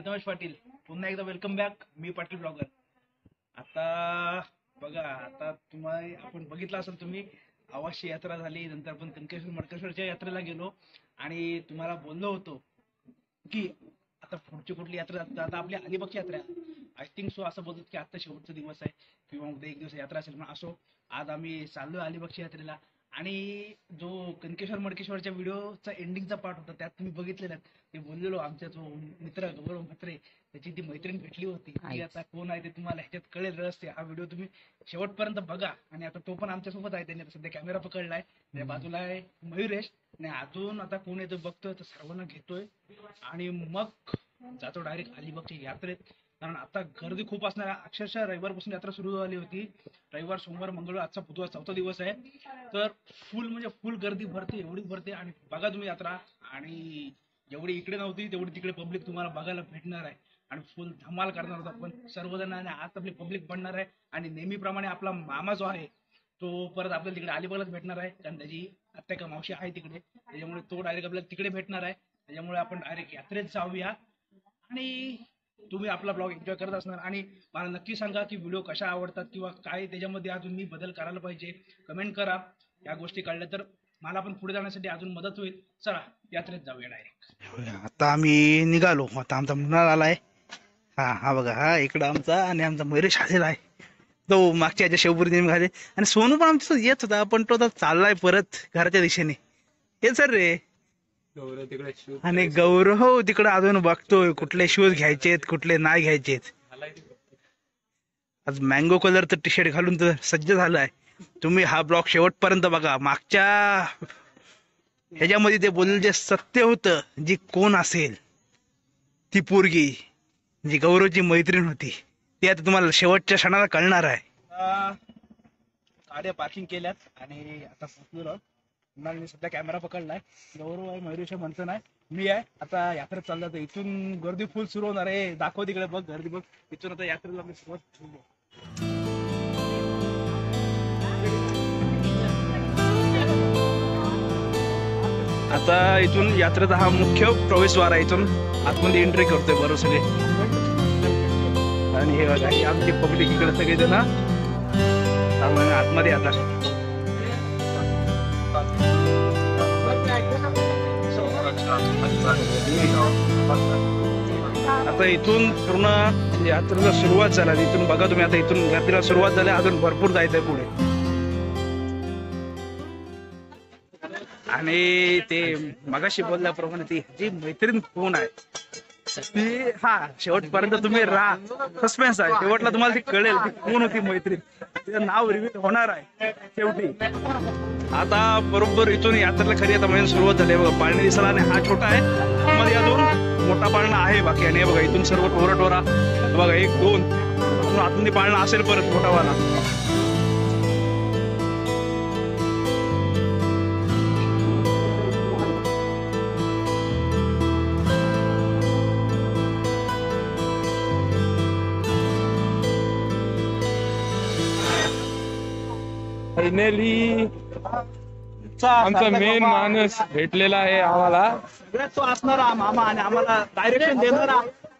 अविनाश पाटील, पुन्हा एकदा welcome back. मी पाटील ब्लॉगर. आता बघा, आता तुम्हाला आपण बघितलं असेल तुम्ही, आवासची यात्रा झाली, नंतर आपण कनकेश्वर मडकेश्वरच्या यात्रेला गेलो आणि तुम्हाला बोललो होतो की आता पुढची कुठली यात्रा. आता आपली अलिबागची यात्रा आय थिंक सो असं बोलतात की आता शेवटचा दिवस आहे किंवा उद्या एक दिवस यात्रा असेल. पण असो, आज आम्ही चाललोय अलिबागच्या यात्रेला. आणि जो कनकेश्वर मडकेश्वरच्या व्हिडिओचा एंडिंगचा पार्ट होता त्यात तुम्ही बघितलेला, ते बोललेलो आमच्या जो मित्र गौरव म्हात्रे, त्याची ती मैत्रीण भेटली होती. ती आता कोण आहे ते तुम्हाला ह्याच्यात कळेल रस्ते. हा व्हिडिओ तुम्ही शेवटपर्यंत बघा. आणि आता तो पण आमच्यासोबत आहे, त्याने सध्या कॅमेरा पकडलाय. त्या बाजूला आहे मयुरेश. आणि अजून आता कोण येतो बघतोय, तर सर्वांना घेतोय आणि मग जातो डायरेक्ट अलिबागच्या यात्रेत. कारण आता गर्दी खूप असणार. अक्षरशः रविवारपासून यात्रा सुरू झाली होती. रविवार, सोमवार, मंगळवार, आजचा बुधवार, चौथा दिवस आहे. तर फुल म्हणजे फुल गर्दी भरते, एवढी भरते. आणि बघा तुम्ही यात्रा, आणि जेवढी इकडे नव्हती तेवढी तिकडे पब्लिक तुम्हाला बघायला भेटणार आहे. आणि फुल धमाल करणार होता पण सर्वजण. आणि आज आपली पब्लिक बनणार आहे. आणि नेहमीप्रमाणे आपला मामा जो आहे तो परत आपल्याला तिकडे अलिबागलाच भेटणार आहे, कारण त्याची आत्या का मावशी आहे तिकडे. त्याच्यामुळे तो डायरेक्ट आपल्याला तिकडे भेटणार आहे. त्याच्यामुळे आपण डायरेक्ट यात्रेत जाऊया. आणि तुम्ही आपला ब्लॉग एन्जॉय करत असणार. आणि मला नक्की सांगा की व्हिडिओ कशा आवडतात किंवा काय त्याच्यामध्ये अजून मी बदल करायला पाहिजे. कमेंट करा. या गोष्टी कळल्या तर मला पण पुढे जाण्यासाठी अजून मदत होईल. चला यात्रेत जाऊया डायरेक्ट. आता आम्ही निघालो. आता आमचा मुन्नार आलाय. हा बघा, हा इकडं आमचा आणि आमचा मयुरेश आलेला आहे. तो मागच्या याच्या शेवपुरी नेहमी घाले. आणि सोनू पण आमच्यासोबत येत होता, पण तो आता चाललाय परत घराच्या दिशेने. हे सर रे. आणि गौरव हो तिकडे अजून बघतोय कुठले शूज घ्यायचेत कुठले नाही घ्यायचेत. आज मँगो कलरचं टी शर्ट घालून तर सज्ज झालाय. तुम्ही हा ब्लॉग शेवटपर्यंत बघा. मागच्या ह्याच्यामध्ये ते बोललेलं जे सत्य होतं, जी कोण असेल ती पोरगी जी गौरवची मैत्रीण होती, ती आता तुम्हाला शेवटच्या क्षणाला कळणार आहे. गाड्या पार्किंग केल्यात आणि आता पोहोचलो. मी सध्या कॅमेरा पकडलाय. गौरव आहे, मयुरेश म्हणतो नाही, मी आहे. आता यात्रेत चाललं तर इथून गर्दी फुल सुरू होणार आहे. दाखव तिकडे बघ, गर्दी बघ. इथून आता यात्रेला मी सुरुवात ठेवलो. आता इथून यात्रेचा हा मुख्य प्रवेशद्वार आहे. इथून आतमध्ये एंट्री करतोय बरोबर सगळे. आणि हे बघा, ही आमची पब्लिक इकडे सगळे जण आतमध्ये. आता इथून पूर्ण यात्रेला सुरुवात झाली. इथून बघा तुम्ही, आता इथून यात्रेला सुरुवात झाली. अजून भरपूर जायचंय पुढे. आणि ते मगाशी बोलल्याप्रमाणे ती जी मैत्रीण कोण आहे ती, शेवटपर्यंत तुम्ही राहा. सस्पेन्स आहे. शेवटला तुम्हाला ती कळेल की कोण होती मैत्रीण. तिचं नाव रिव्हील होणार आहे शेवटी. आता बरोबर इथून यात्रेला खरी आता म्हणजे सुरुवात झाली आहे. बघा, पाळणे दिसला. आणि हा छोटा आहे, मध्ये अजून मोठा पाळणा आहे बाकी. आणि बघा इथून सर्व टोरा बघा, 1 2 आतमध्ये पाळणा असेल परत मोठावाला. फायनली आमचा मेन माणूस भेटलेला आहे आम्हाला. सगळ्यात तो असणारा मामा आणि आम्हाला डायरेक्शन देणारा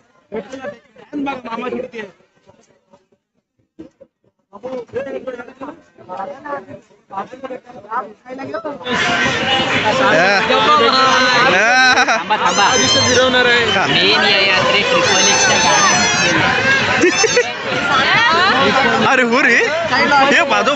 मामा. फिरवणार आहे. अरे हो रे, हे बाजू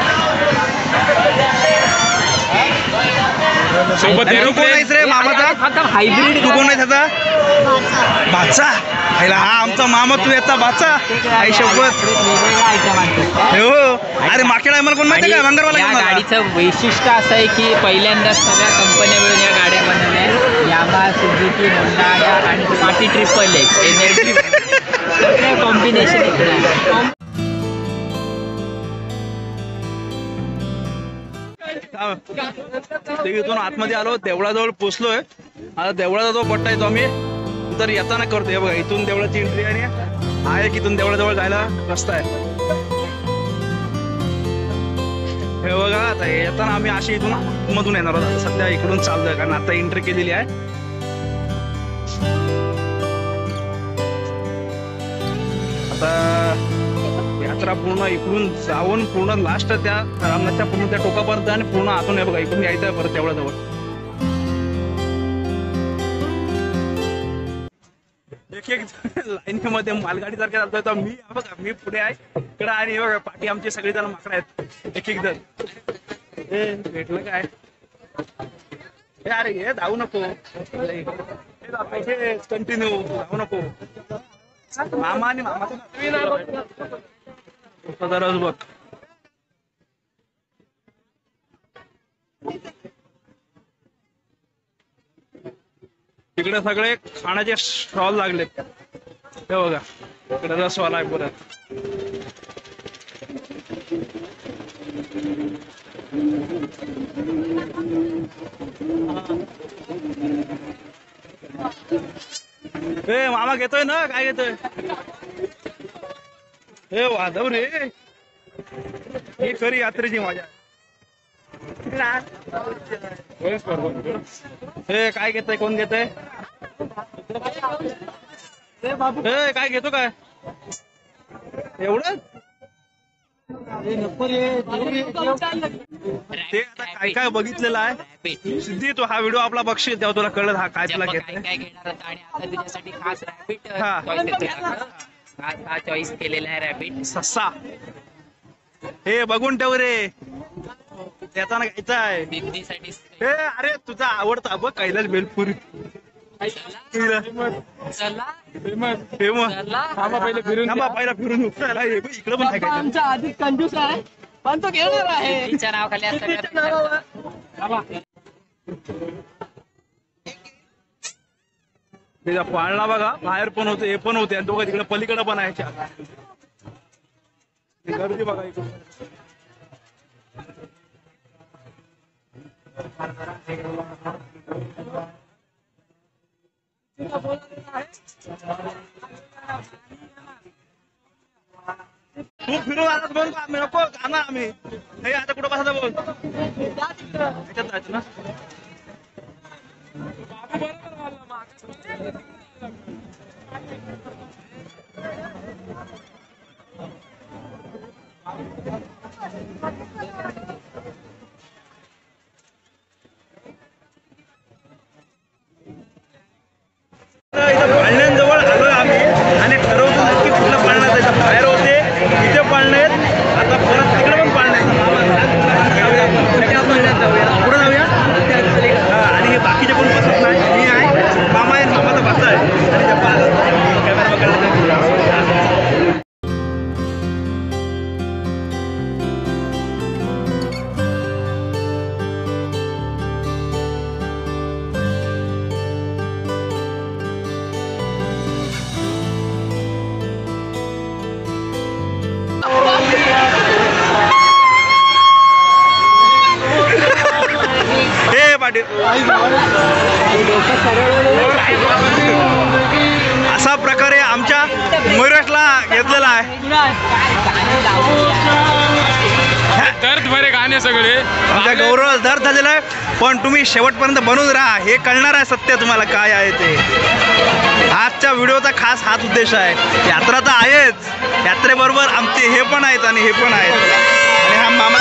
सोबत कोण आहेस रे मामाचा? हायब्रिड. तू कोण आहे त्याचा भाचा? हा आमचा मामा, तू याचा भाचा. आई शपथ. हो. अरे मागच्या टायमाला कोण माहिती का, भांगरवाला. या गाडीचं वैशिष्ट्य असं आहे की पहिल्यांदा सगळ्या कंपन्या मिळून या गाड्या बनवल्या. यामा, सुझुकी, होंडा आणि party triple X energy combination. इथून आतमध्ये आलो, देवळाजवळ पोहोचलोय. आता देवळाचा जो पट्टा येतो आम्ही तर येताना करतोय. बघा इथून देवळाची एंट्री आहे की इथून देवळाजवळ जायला रस्ता आहे. हे बघा, आता येताना आम्ही अशी इथून मधून येणार आहोत. सध्या इकडून चाललोय कारण आता एंट्री केलेली आहे. आता यात्रा पूर्ण इकडून जाऊन पूर्ण लास्ट त्या रामनाथच्या पूर्ण त्या टोकापर्यंत आणि पूर्ण आतून आहे बघा, इकडून यायचं आहे परत तेवढ्या जवळ. एक एक लाईनीमध्ये मालगाडी सारखे चालतोय. तर मी बघा मी पुढे आहे इकडे आणि बघा पाठी आमची सगळी जण माकडे आहेत एक एक जण. भेटलं काय अरे हे धावू नको कंटिन्यू धावू नको. मामा आणि मामाचं बघ तिकडे सगळे खाण्याचे स्टॉल लागलेत. हे बघा इकडे रसवाला आहे परत. ए मामा घेतोय ना काय घेतोय हे वादव रे ही खरी यात्रेची मजा. हे काय घेतोय कोण घेतोय काय घेतो काय एवढं ते आता काय काय बघितलेलं आहे. सिद्धी तू हा व्हिडिओ आपला बघशील तेव्हा तुला कळलं हा काय तुला घेत हा चॉईस केलेला आहे रॅबिट ससा. हे बघून ठेव रे त्याचा ना घ्यायचा आहे दिंडीसाठी. हे अरे तुझा आवडता बघ कैलाश बेलपुरी पहिला फिरून इकडे पण आमचा अधिक कंजूस आहे पण तो घेणार आहे. तिच्या नावाखाली त्याचा पाळणा बघा बाहेर पण होते हे पण होते आणि दोघं तिकडे पलीकडे पण आहे. गर्दी बघा इकडे. तू फिरून आता बोल आम्ही नको जाणार आम्ही हे आता कुठं बसायचं बोल त्याच्यात जायचं ना. पाळण्यांजवळ आलोय आम्ही आणि ठरवतो नक्की कुठलं पाळणं त्याच्या बाहेर होते इथे पाळणे आहेत. आता परत तिकडे पण पाळणे पुढे जाऊया आणि हे बाकीचे कोण बसत नाही. मी आहे मामा आहे मामाचा भाचा आहे आणि कॅमेरा पकडला. असा प्रकारे आमच्या मयुरेशला घेतलेला आहे. दर्द भरे गाणे सगळे आमच्या गौरव दर्द झालेला आहे. पण तुम्ही शेवटपर्यंत बनून राहा हे कळणार आहे सत्य तुम्हाला काय आहे ते. आजच्या व्हिडिओचा खास हाच उद्देश आहे. यात्रा तर आहेच यात्रेबरोबर आमचे हे पण आहेत आणि हे पण आहेत. आणि हा मामा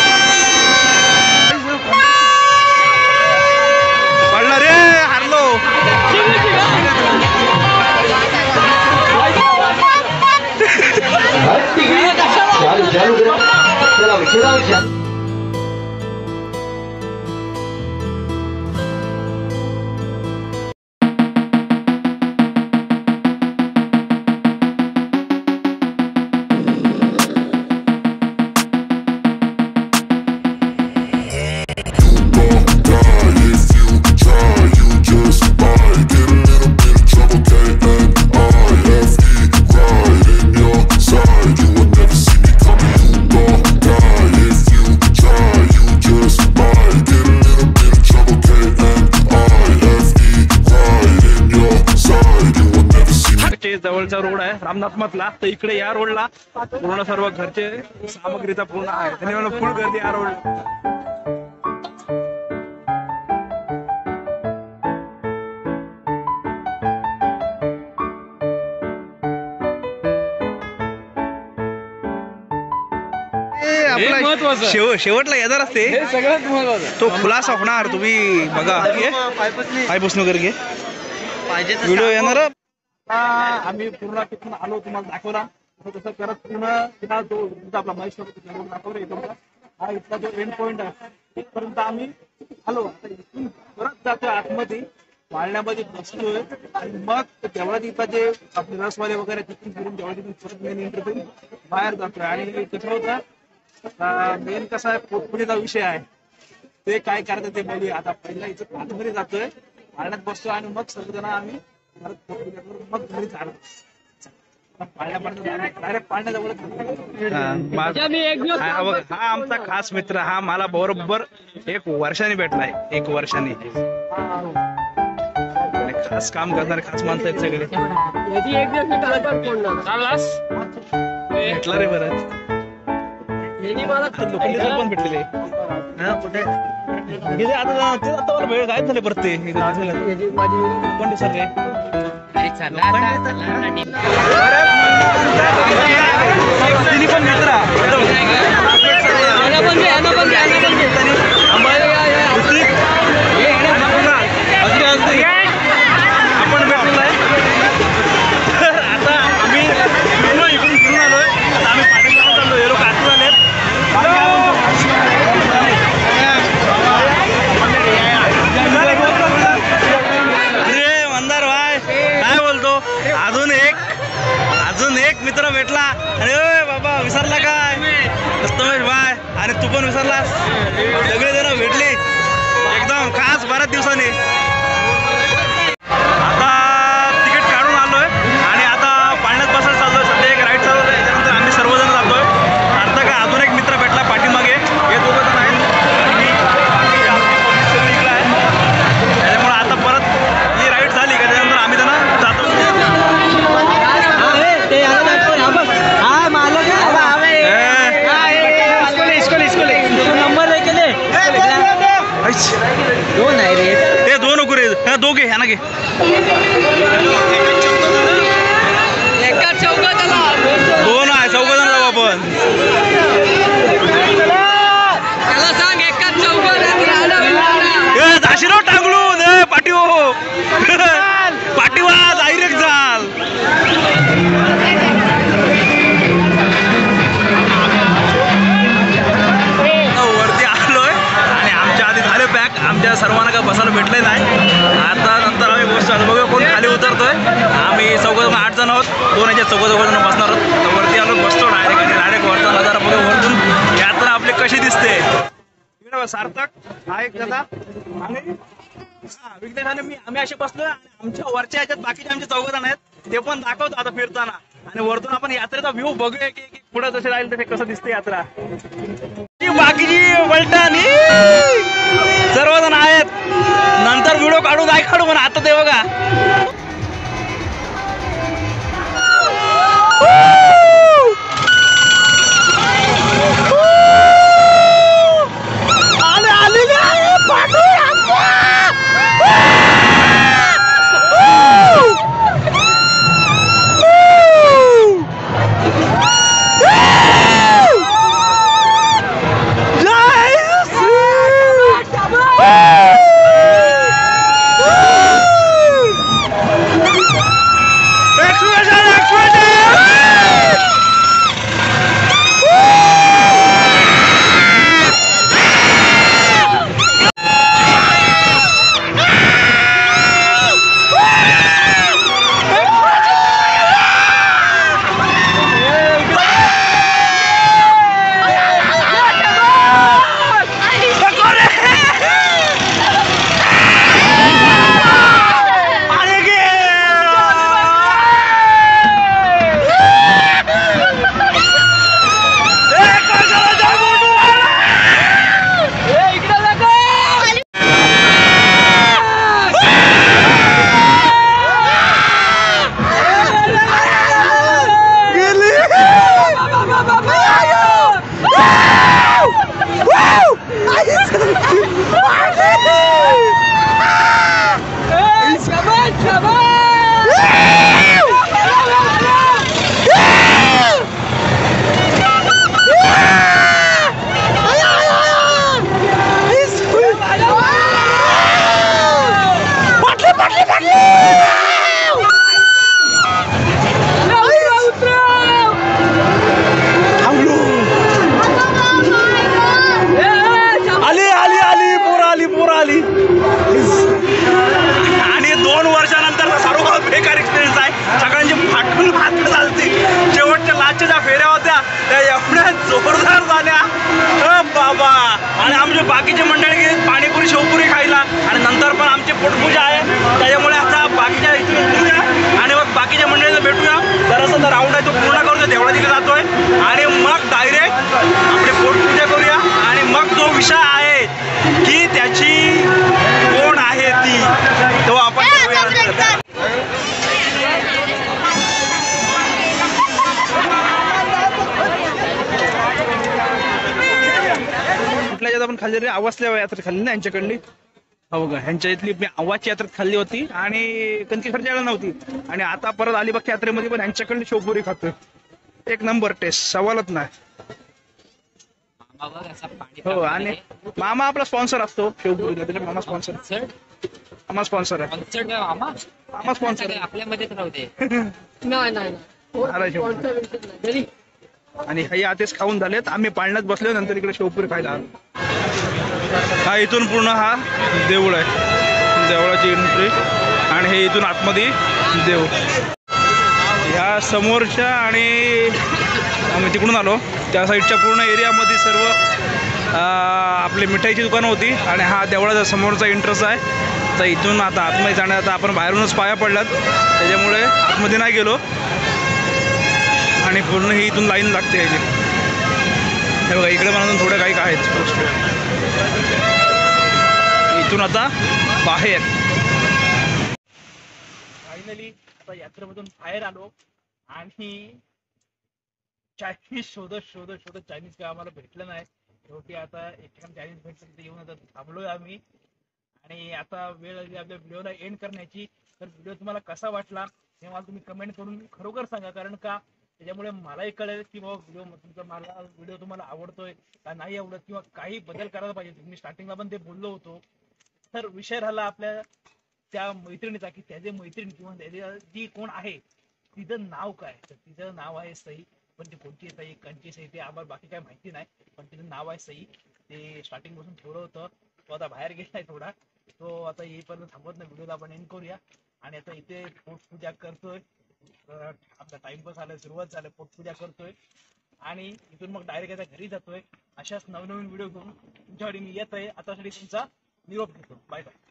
पडला रे हारलो. जवळचा रोड आहे रामनाथ मधला. तर इकडे या रोडला पूर्ण सर्व घरचे सामग्रीचा पूर्ण आहे आणि फुल गर्दी या रोडला. महत्वाचं. शेवटला येणार असते हे सगळ्यात महत्वाचं. तो खुलासा होणार. तुम्ही बघा पाय पुसणं वगैरे घे व्हिडिओ येणार. आम्ही पूर्ण तिथून आलो तुम्हाला दाखवला तसं करत पूर्ण तिथला जो आपला महेश दाखवला येतो हा इथला जो एंड पॉइंट आहे तिथपर्यंत आम्ही आलो. आता इथून परत जातोय आतमध्ये वाळण्यामध्ये बसतोय आणि मग तेवढा तिथं जे आपले रसवाले वगैरे तिथून फिरून तेवढा तिथून परत मेन एंट्री बाहेर जातोय. आणि कसं होतं मेन कसा आहे पोटपुरीचा विषय आहे ते काय करायचं ते बघूया. आता पहिला इथं आतमध्ये जातोय वाळण्यात बसतोय आणि मग सर्वजण आम्ही परत पोटपुरीवर मग घरी चालू हा आमचा खास मित्र. हा मला बरोबर 1 वर्षाने भेटलाय. 1 वर्षाने खास काम करणारे खास माणसं आहेत सगळे. भेटला रे बरंच लोखंडी पण भेटलेले कुठे आता मला वेळ गायब झाले परत ते लोखंडी सगळे पण मित्र आपण भेटलेला आहे. आता आम्ही इकडून फिरून आलोय. आता आम्ही पाठीमागे चाललो. हे लोक आतून आलेत. अरे मंदार भाई काय बोलतो. अजून एक मित्र भेटला. अरे बाबा विसरला काय कस्तमेश भाई. आणि तू पण विसरलास. सगळे जण भेटले एकदम खास बऱ्याच दिवसांनी. आता तिकीट काढून आलोय आणि आता पाण्यात बसायला चाललोय. सध्या एक राईड चालवतोय. त्याच्यानंतर आम्ही सर्वजण जातोय. आता का अजून एक मित्र भेटला पाठीमागे. हे दोघं जण आहेत आणि सगळी इकडे आहे. त्याच्यामुळे आता परत ही राईड झाली का त्याच्यानंतर आम्ही त्यांना जातो. दोन आहे रे हे दोन नको रे. दोघे ह्या ना घे. दोन आहे 4 जण जाऊ आपण. जाशीराव टांगलून पाठी हो पाठीवा डायरेक्ट झाल. वरती आलोय आणि आमच्या आधी झाले पॅक. आमच्या सर्वांना काय बसायला भेटले नाही. आता नंतर आम्ही बसतो. आता बघूया कोण खाली उतरतोय. आम्ही 8 जण आहोत. 2 याच्यात 4 जण बसणार आहोत. तर वरती आलो बसतो डायरेक्ट आणि डायरेक्ट वरचा नजारा बघूया वरतून यात्रा आपली कशी दिसते. सार्थक हा एक दादा आम्ही विकते झाले आम्ही असे बसलो. आमच्या वरच्या ह्याच्यात बाकीचे आमचे 4 जण आहेत. ते पण दाखवतो आता फिरताना. आणि वरतून आपण यात्रेचा व्ह्यू बघूया की पुढे जसे राहील तसे कसं दिसते यात्रा. बाकीची पलटानी सर्वजण आहेत. नंतर व्हिडिओ काढू नाही काढू म्हणून आता ते बघा. आणि आमचे बाकीचे मंडळी गेले पाणीपुरी शेवपुरी खायला आणि नंतर पण आमची पोटपूजा आहे त्याच्यामुळे आता बाकीच्या इथून उतरूया आणि मग बाकीच्या मंडळीला भेटूया. जरासा तर राऊंड आहे तो पूर्ण करूया, देवळा तिथे जातोय आणि मग डायरेक्ट आपली पोटपूजा करूया आणि मग जो विषय आहे की त्याची कोण आहे ती तो आपण करूया. कुठल्या यात आपण खाल्ली रे आवाजल्या यात्रेत खाल्ली ना यांच्याकडली. हो बघा ह्यांच्या इथली मी आवाजची यात्रेत खाल्ली होती आणि कणकेश्वरच्या वेळेला नव्हती आणि आता परत अलिबागच्या यात्रेमध्ये पण यांच्याकडली शेवपुरी खातोय. एक नंबर टेस्ट, सवालच नाही. हो आणि मामा आपला स्पॉन्सर असतो शेवपुरीला, त्याच्या मामा स्पॉन्सर आहे. मामा स्पॉन्सर आहे. मामा स्पॉन्सर आहे आपल्यामध्ये नव्हते. नाही. आणि हे आतेच खाऊन झालेत. आम्ही पाळण्यात बसलो नंतर इकडे शेवपुरी खायला आलो. हा इथून पूर्ण हा देऊळ आहे, देवळाची एंट्री आणि हे इथून आतमध्ये देऊळ. ह्या समोरच्या आणि आम्ही तिकडून आलो त्या साईडच्या पूर्ण एरियामध्ये सर्व आपली मिठाईची दुकानं होती आणि हा देवळाचा समोरचा एंट्रन्स आहे. तर इथून आता आतमध्ये जाण्यात आता आपण बाहेरूनच पाया पडल्यात त्याच्यामुळे आतमध्ये नाही गेलो आणि पूर्ण ही इथून लाईन लागते याची. हे बघा इकडे मला थोड्या काही आहेत गोष्टी. इथून आता बाहेर फायनली आता यात्रेमधून बाहेर आलो आणि चायनीज शोधत चायनीज काय आम्हाला भेटलं नाही. शेवटी आता एक ठिकाणी चायनीज भेटलं तिथे येऊन आता थांबलोय आम्ही आणि आता वेळ आली आपल्या व्हिडिओला एंड करण्याची. तर व्हिडिओ तुम्हाला कसा वाटला हे मला तुम्ही कमेंट करून खरोखर सांगा, कारण का त्याच्यामुळे मलाही कळेल की बाबा मला व्हिडिओ तुम्हाला आवडतोय का नाही आवडत किंवा काही बदल करायला पाहिजे. मी स्टार्टिंगला पण ते बोललो होतो. तर विषय राहिला आपल्या त्या मैत्रिणीचा की त्याचे मैत्रीण किंवा त्याचे जी कोण आहे तिचं नाव काय. तर तिचं नाव आहे सई, पण ती कोणती सई कंची सई ते आम्हाला बाकी काय माहिती नाही, पण तिचं नाव आहे सई. ते स्टार्टिंग पासून ठेवलं होतं. तो आता बाहेर गेलाय थोडा, तो आता येईपर्यंत थांबत नाही. व्हिडिओला आपण एंड करूया आणि आता इथे पोटपूजा करतोय. आपला टाइमपास आलाय, सुरुवात झालं, पोटपूजा करतोय आणि इथून मग डायरेक्ट आता घरी जातोय. अशाच नवनवीन व्हिडिओ घेऊन तुमच्याकडे मी येत आहे. आतासाठी तुमचा निरोप घेतो. Bye bye.